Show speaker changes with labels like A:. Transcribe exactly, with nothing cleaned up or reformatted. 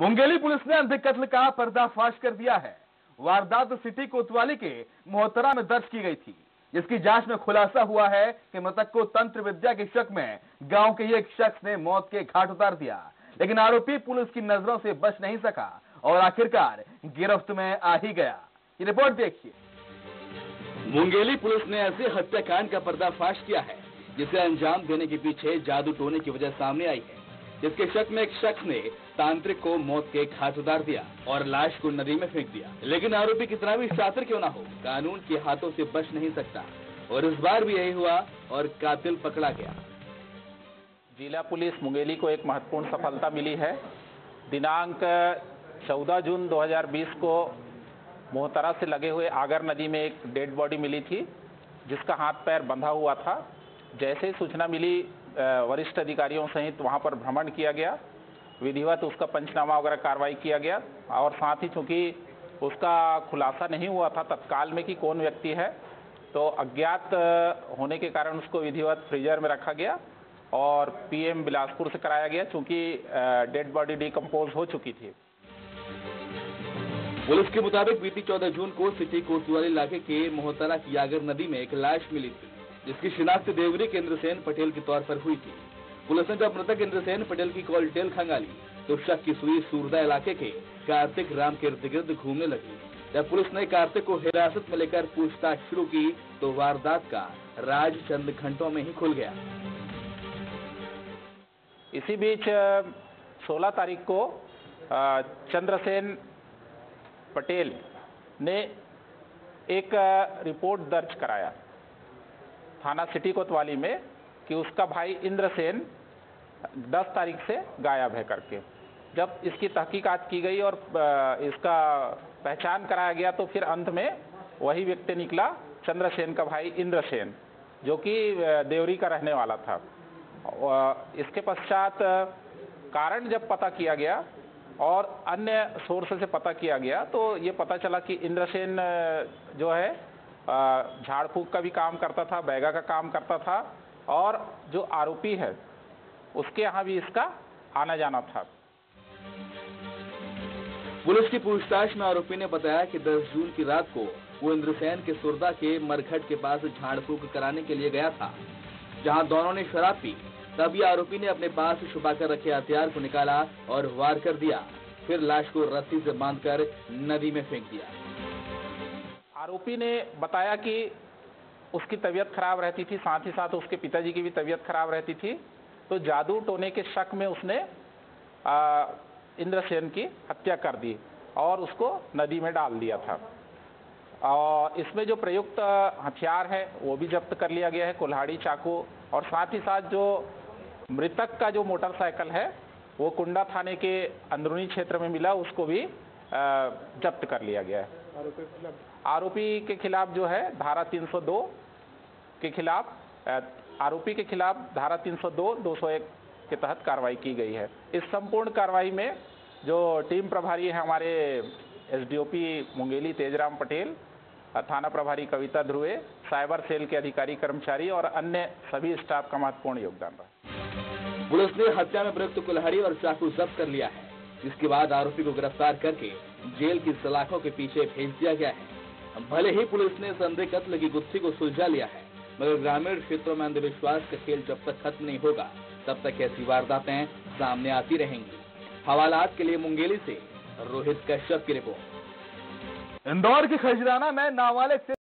A: Mungeli police ने अंधे कत्ल का पर्दाफाश कर दिया है। वारदात सिटी कोतवाली के मोहतरा में दर्ज की गई थी, जिसकी जांच में खुलासा हुआ है कि मृतक को तंत्र विद्या के शक में गांव के एक शख्स ने मौत के घाट उतार दिया, लेकिन आरोपी पुलिस की नजरों से बच नहीं सका और आखिरकार गिरफ्त में आ ही गया। ये रिपोर्ट देखिए।
B: मुंगेली पुलिस ने ऐसे हत्याकांड का पर्दाफाश किया है जिसे अंजाम देने के पीछे जादू टोने की वजह सामने आई है, जिसके शक में एक शख्स ने तांत्रिक को मौत के घाट उतार दिया और लाश को नदी में फेंक दिया। लेकिन आरोपी कितना भी शातिर क्यों ना हो, कानून के हाथों से बच नहीं सकता और इस बार भी यही हुआ और कातिल पकड़ा गया।
C: जिला पुलिस मुंगेली को एक महत्वपूर्ण सफलता मिली है। दिनांक चौदह जून दो हज़ार बीस को मोहतरा से लगे हुए आगर नदी में एक डेड बॉडी मिली थी, जिसका हाथ पैर बंधा हुआ था। जैसे ही सूचना मिली, वरिष्ठ अधिकारियों सहित वहां पर भ्रमण किया गया, विधिवत उसका पंचनामा वगैरह कार्रवाई किया गया और साथ ही चूंकि उसका खुलासा नहीं हुआ था तत्काल में कि कौन व्यक्ति है, तो अज्ञात होने के कारण उसको विधिवत फ्रीजर में रखा गया और पीएम बिलासपुर से कराया गया, चूंकि डेड बॉडी डिकम्पोज हो चुकी थी।
B: पुलिस के मुताबिक बीती चौदह जून को सिटी कोतवाली इलाके के मोहतरा की आगर नदी में एक लाश मिली थी, जिसकी शिनाख्त देवरी के इंद्रसेन पटेल के तौर पर हुई थी। पुलिस ने जब मृतक इंद्रसेन पटेल की कॉल डिटेल खंगाली तो शक की सुई सूरदा इलाके के कार्तिक राम के इर्द गिर्द घूमने लगी। जब पुलिस ने कार्तिक को हिरासत में लेकर पूछताछ शुरू की तो वारदात का राज चंद घंटों में ही खुल गया।
C: इसी बीच सोलह तारीख को चंद्रसेन पटेल ने एक रिपोर्ट दर्ज कराया थाना सिटी कोतवाली में कि उसका भाई इंद्रसेन दस तारीख से गायब है करके। जब इसकी तहकीकात की गई और इसका पहचान कराया गया तो फिर अंत में वही व्यक्ति निकला, चंद्रसेन का भाई इंद्रसेन, जो कि देवरी का रहने वाला था। इसके पश्चात कारण जब पता किया गया और अन्य सोर्स से पता किया गया तो ये पता चला कि इंद्रसेन जो है झाड़ फूक का भी काम करता था, बैगा का काम करता था और जो आरोपी है उसके यहाँ भी इसका आना जाना था।
B: पुलिस की पूछताछ में आरोपी ने बताया कि दस जून की रात को वो इंद्रसेन के सुरदा के मरघट के पास झाड़ फूक कराने के लिए गया था, जहां दोनों ने शराब पी। तभी आरोपी ने अपने पास छुपा कर रखे हथियार को निकाला और वार कर दिया, फिर लाश को रस्सी से बांधकर नदी में फेंक दिया।
C: आरोपी ने बताया कि उसकी तबीयत खराब रहती थी, साथ ही साथ उसके पिताजी की भी तबीयत खराब रहती थी, तो जादू टोने के शक में उसने इंद्रसेन की हत्या कर दी और उसको नदी में डाल दिया था। और इसमें जो प्रयुक्त हथियार है वो भी जब्त कर लिया गया है, कुल्हाड़ी, चाकू, और साथ ही साथ जो मृतक का जो मोटरसाइकिल है वो कुंडा थाने के अंदरूनी क्षेत्र में मिला, उसको भी जब्त कर लिया गया है। आरोपी के खिलाफ जो है धारा तीन सौ दो के खिलाफ आरोपी के खिलाफ धारा तीन सौ दो, दो सौ एक के तहत कार्रवाई की गई है। इस संपूर्ण कार्रवाई में जो टीम प्रभारी है हमारे एसडीओपी मुंगेली तेजराम पटेल, थाना प्रभारी कविता ध्रुवे, साइबर सेल के अधिकारी कर्मचारी और अन्य सभी स्टाफ का महत्वपूर्ण योगदान रहा।
B: पुलिस ने हत्या में प्रयुक्त कुल्हाड़ी और चाकू जब्त कर लिया है, जिसके बाद आरोपी को गिरफ्तार करके जेल की सलाखों के पीछे भेज दिया गया है। भले ही पुलिस ने संदेह कत्ल की गुत्थी को सुलझा लिया है, मगर ग्रामीण क्षेत्रों में अंधविश्वास का खेल जब तक खत्म नहीं होगा तब तक ऐसी वारदातें सामने आती रहेंगी। हवालात के लिए मुंगेली से रोहित कश्यप की रिपोर्ट।
A: इंदौर के खजराना में नाबालिग से